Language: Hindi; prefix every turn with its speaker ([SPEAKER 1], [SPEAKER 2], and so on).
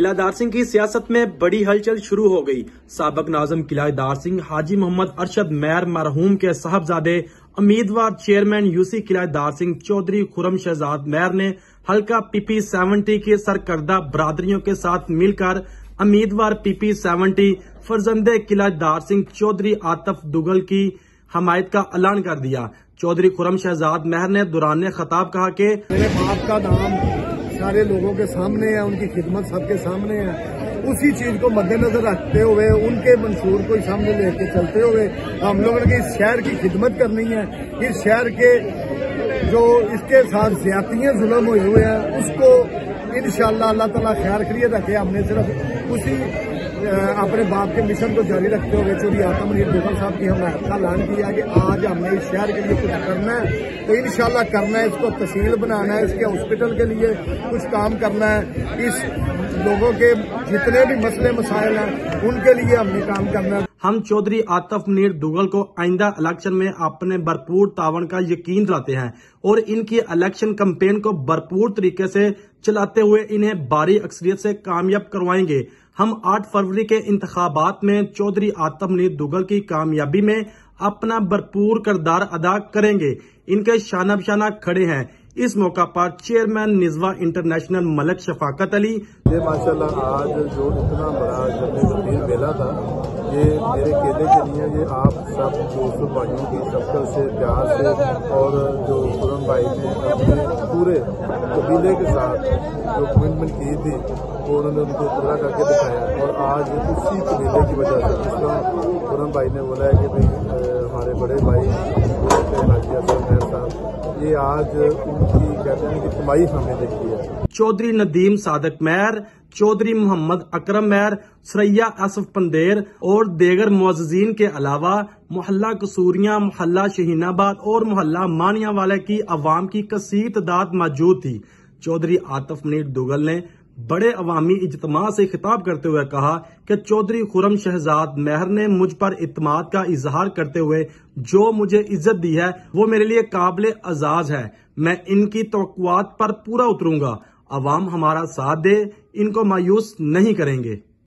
[SPEAKER 1] किलादार सिंह की सियासत में बड़ी हलचल शुरू हो गई। साबिक नाज़िम किलादार सिंह हाजी मोहम्मद अरशद मेहर मरहूम के साहबजादे उम्मीदवार चेयरमैन यूसी किलादार सिंह चौधरी खुरम शहजाद मेहर ने हल्का PP70 के सरकर्दा बरादरियों के साथ मिलकर उम्मीदवार PP70 फरजंदे किलादार सिंह चौधरी आतिफ दुगल की हमायत का ऐलान कर दिया। चौधरी खुरम शहजाद मेहर ने दौरान खिताब कहा कि
[SPEAKER 2] मेरे बाप का नाम सारे लोगों के सामने है, उनकी खिदमत सबके सामने है। उसी चीज को मद्देनजर रखते हुए उनके मंशूर को सामने लेके चलते हुए हम लोगों ने इस शहर की खिदमत करनी है। इस शहर के जो इसके साथ ज्यादतियां जुल्म हुए हुए हैं उसको इंशाअल्लाह अल्लाह ताला खैर खैरियत रखे। हमने सिर्फ उसी अपने बाप के मिशन को जारी रखते हुए चौधरी आतिफ मुनीर दुगल साहब की हमायत का ऐलान किया कि आज हमने इस शहर के लिए कुछ करना है तो इंशाअल्लाह करना है। इसको तहसील बनाना है, इसके हॉस्पिटल के लिए कुछ काम करना है, इस लोगों के जितने भी मसले मसाइल हैं उनके लिए हमने काम करना है।
[SPEAKER 1] हम चौधरी आतिफ मुनीर दुगल को आइंदा इलेक्शन में अपने भरपूर तावन का यकीन दिलाते हैं और इनकी इलेक्शन कैंपेन को भरपूर तरीके से चलाते हुए इन्हें भारी अक्सरियत से कामयाब करवाएंगे। हम 8 फरवरी के इंतखाबात में चौधरी आतिफ मुनीर दुगल की कामयाबी में अपना भरपूर किरदार अदा करेंगे। इनके शाना बशाना खड़े हैं। इस मौका पर चेयरमैन निजवा इंटरनेशनल मलक शफाकत अली।
[SPEAKER 2] ये माशाल्लाह आज जो इतना बड़ा जमीन मेला था ये मेरे केले के लिए ये आप सब दोस्तों भाइयों की शक्ल से प्यार से और जो खुरम भाई ने अपने पूरे कबीले के साथ जो कमिटमेंट की थी वो उन्होंने उनको पूरा करके दिखाया। और आज उसी कबीले की वजह से जिस तरह खुरम भाई ने बोला है कि भाई हमारे बड़े भाई हाजी अफजल मेहर साहब ये आज उनकी कहते हैं कि कमाई हमने देखी है।
[SPEAKER 1] चौधरी नदीम सादिक मेहर, चौधरी मोहम्मद अकरम मेहर, सरैया असफ पंदेर और दीगर मुअज्जिजीन के अलावा मोहल्ला कसूरिया, मोहल्ला शहीनाबाद और मोहल्ला मानियावाला की अवाम की कसीर तादाद मौजूद थी। चौधरी आतिफ मुनीर दुगल ने बड़े अवामी इज्तिमा से खिताब करते हुए कहा कि चौधरी खुरम शहजाद मेहर ने मुझ पर इत्मीनान का इजहार करते हुए जो मुझे इज्जत दी है वो मेरे लिए काबिल अजाज है। मैं इनकी तवक्कुआत पर पूरा उतरूंगा। अवाम हमारा साथ दे, इनको मायूस नहीं करेंगे।